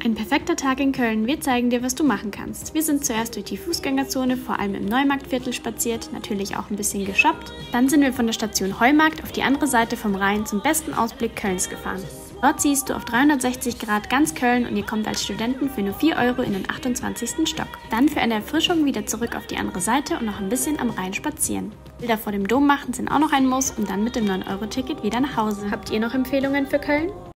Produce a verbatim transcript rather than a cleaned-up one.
Ein perfekter Tag in Köln. Wir zeigen dir, was du machen kannst. Wir sind zuerst durch die Fußgängerzone, vor allem im Neumarktviertel spaziert, natürlich auch ein bisschen geshoppt. Dann sind wir von der Station Heumarkt auf die andere Seite vom Rhein zum besten Ausblick Kölns gefahren. Dort siehst du auf dreihundertsechzig Grad ganz Köln und ihr kommt als Studenten für nur vier Euro in den achtundzwanzigsten Stock. Dann für eine Erfrischung wieder zurück auf die andere Seite und noch ein bisschen am Rhein spazieren. Bilder vor dem Dom machen sind auch noch ein Muss und dann mit dem neun Euro Ticket wieder nach Hause. Habt ihr noch Empfehlungen für Köln?